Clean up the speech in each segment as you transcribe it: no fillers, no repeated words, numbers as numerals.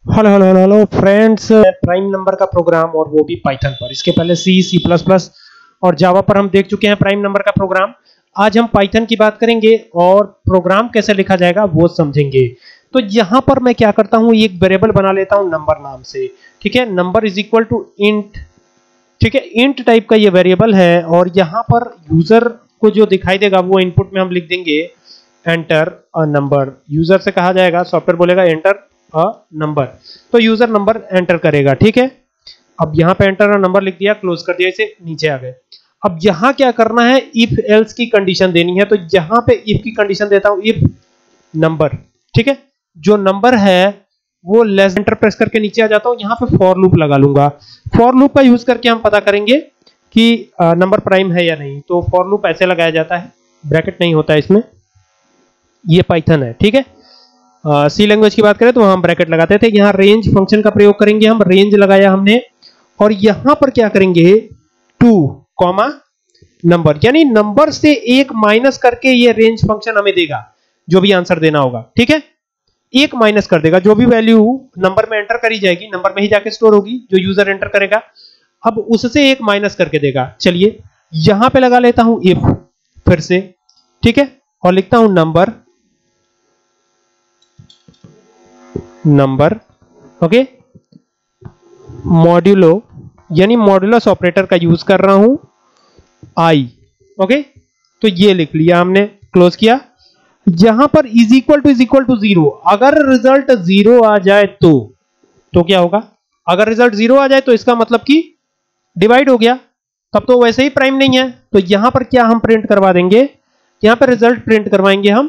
Hello hello hello hello friends, prime number का program और वो भी पाइथन पर। इसके पहले सी सी प्लस प्लस और जावा पर हम देख चुके हैं प्राइम नंबर का प्रोग्राम। आज हम पाइथन की बात करेंगे और प्रोग्राम कैसे लिखा जाएगा वो समझेंगे। तो यहाँ पर मैं क्या करता हूँ, एक वेरिएबल बना लेता हूँ नंबर नाम से। ठीक है, number is equal to int. ठीक है, इंट टाइप का ये वेरिएबल है और यहाँ पर यूजर को जो दिखाई देगा वो इनपुट में हम लिख देंगे एंटर अ नंबर। यूजर से कहा जाएगा, सॉफ्टवेयर बोलेगा एंटर अ नंबर, तो यूजर नंबर एंटर करेगा। ठीक है, अब यहाँ पे एंटर अ नंबर लिख दिया, क्लोज कर दिया, इसे नीचे आ गए। अब यहाँ क्या करना है, इफ एल्स की कंडीशन देनी है। तो यहाँ पे इफ की कंडीशन देता हूं, इफ नंबर। ठीक है, जो नंबर है वो लेस, एंटर प्रेस करके नीचे आ जाता हूं। यहाँ पे फॉर लूप लगा लूंगा। फॉर लूप का यूज करके हम पता करेंगे कि नंबर प्राइम है या नहीं। तो फॉर लूप ऐसे लगाया जाता है, ब्रैकेट नहीं होता है इसमें। ये पाइथन है। ठीक है, सी लैंग्वेज की बात करें तो हम ब्रैकेट लगाते थे। यहाँ रेंज फंक्शन का प्रयोग करेंगे हम, रेंज लगाया हमने और यहां पर क्या करेंगे, 2 कॉमा नंबर, यानी नंबर से एक माइनस करके ये रेंज फंक्शन हमें देगा जो भी आंसर देना होगा। ठीक है, एक माइनस कर देगा, जो भी वैल्यू नंबर में एंटर करी जाएगी नंबर में ही जाके स्टोर होगी, जो यूजर एंटर करेगा अब उससे एक माइनस करके देगा। चलिए यहां पे लगा लेता हूं इफ फिर से। ठीक है, और लिखता हूं नंबर नंबर ओके, मॉड्यूलो यानी मॉड्यूलस ऑपरेटर का यूज कर रहा हूं आई। ओके, तो ये लिख लिया हमने, क्लोज किया। यहां पर इज इक्वल टू 0। अगर रिजल्ट 0 आ जाए तो क्या होगा, अगर रिजल्ट 0 आ जाए तो इसका मतलब कि डिवाइड हो गया, तब तो वैसे ही प्राइम नहीं है। तो यहां पर क्या हम प्रिंट करवा देंगे, यहां पर रिजल्ट प्रिंट करवाएंगे हम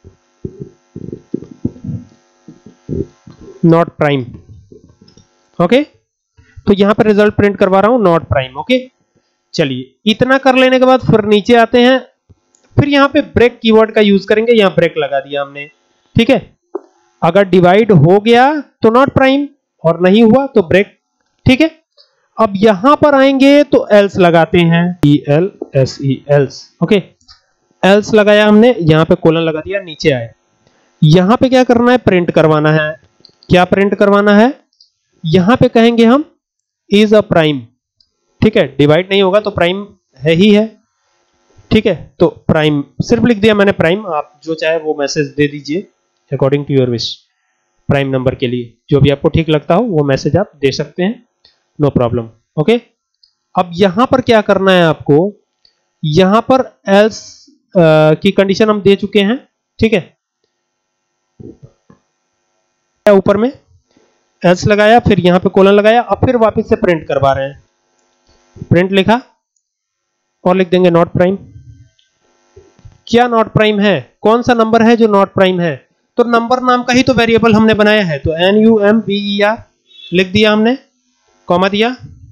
नॉट प्राइम। ओके, तो यहां पर रिजल्ट प्रिंट करवा रहा हूं नॉट प्राइम। ओके, चलिए इतना कर लेने के बाद फिर नीचे आते हैं, फिर यहां पे ब्रेक कीवर्ड का यूज करेंगे। यहां ब्रेक लगा दिया हमने। ठीक है, अगर डिवाइड हो गया तो नॉट प्राइम और नहीं हुआ तो ब्रेक। ठीक है, अब यहां पर आएंगे तो एल्स लगाते हैं, ELSE एल्स। ओके, एल्स लगाया हमने, यहां पे कोलन लगा दिया, नीचे आए। यहां पे क्या करना है, प्रिंट करवाना है। क्या प्रिंट करवाना है, यहां पे कहेंगे हम इज अ प्राइम। ठीक है, डिवाइड नहीं होगा तो प्राइम है ही है। ठीक है, तो प्राइम सिर्फ लिख दिया मैंने प्राइम, आप जो चाहे वो मैसेज दे दीजिए according to your wish. Prime number के लिए जो भी आपको ठीक लगता हो वो मैसेज आप दे सकते हैं, नो प्रॉब्लम। ओके, अब यहां पर क्या करना है आपको, यहां पर एल्स की कंडीशन हम दे चुके हैं। ठीक है, ऊपर में एल्स लगाया, फिर यहां पे कोलन लगाया, अब फिर वापस से प्रिंट करवा रहे हैं। प्रिंट लिखा और लिख देंगे नॉट प्राइम। क्या नॉट प्राइम है, कौन सा नंबर है जो नॉट प्राइम है, तो नंबर नाम का ही तो वेरिएबल हमने बनाया है। तो NUMBER लिख दिया हमने, कॉमा दिया,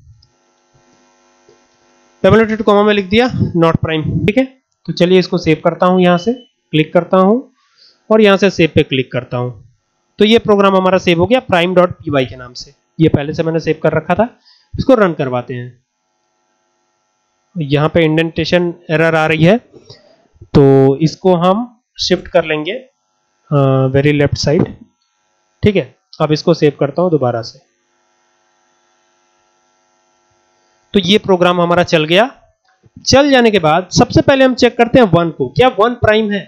डबल नोटेड कॉमा में लिख दिया नॉट प्राइम। ठीक है, तो चलिए इसको सेव करता हूं, यहां से क्लिक करता हूं और यहां से सेव पे क्लिक करता हूं। तो ये प्रोग्राम हमारा सेव हो गया prime.py के नाम से। ये पहले से मैंने सेव कर रखा था, इसको रन करवाते हैं। यहां पे इंडेंटेशन एरर आ रही है तो इसको हम शिफ्ट कर लेंगे वेरी लेफ्ट साइड। ठीक है, अब इसको सेव करता हूं दोबारा से। तो ये प्रोग्राम हमारा चल गया। चल जाने के बाद सबसे पहले हम चेक करते हैं 1 को, क्या 1 प्राइम है।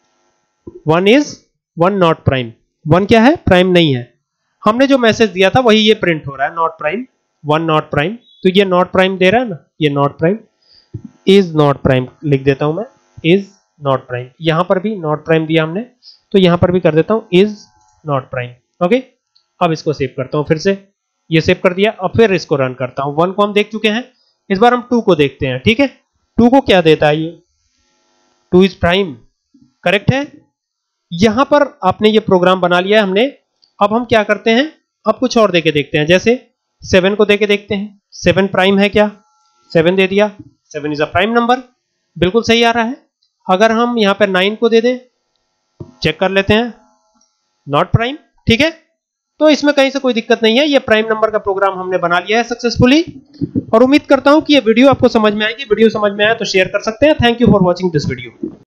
1 नॉट प्राइम। 1 क्या है, प्राइम नहीं है। हमने जो मैसेज दिया था वही ये प्रिंट हो रहा है, नॉट प्राइम, 1 नॉट प्राइम। तो ये नॉट प्राइम दे रहा है ना, ये not prime. Is not prime लिख देता हूं मैं, इज नॉट प्राइम। यहां पर भी नॉट प्राइम दिया हमने, तो यहां पर भी कर देता हूं इज नॉट प्राइम। ओके, अब इसको सेव करता हूं फिर से, ये सेव कर दिया। अब फिर इसको रन करता हूं। 1 को हम देख चुके हैं, इस बार हम 2 को देखते हैं। ठीक है, 2 को क्या देता है, ये 2 इज प्राइम, करेक्ट है। यहां पर आपने ये प्रोग्राम बना लिया है हमने। अब हम क्या करते हैं, अब कुछ और देके देखते हैं, जैसे 7 को देके देखते हैं। 7 प्राइम है क्या, 7 दे दिया, 7 इज अ प्राइम नंबर, बिल्कुल सही आ रहा है। अगर हम यहां पर 9 को दे दें, चेक कर लेते हैं, नॉट प्राइम। ठीक है, तो इसमें कहीं से कोई दिक्कत नहीं है, ये प्राइम नंबर का प्रोग्राम हमने बना लिया है सक्सेसफुली। और उम्मीद करता हूं कि ये वीडियो आपको समझ में आएगी। वीडियो समझ में आया तो शेयर कर सकते हैं। Thank you for watching this video.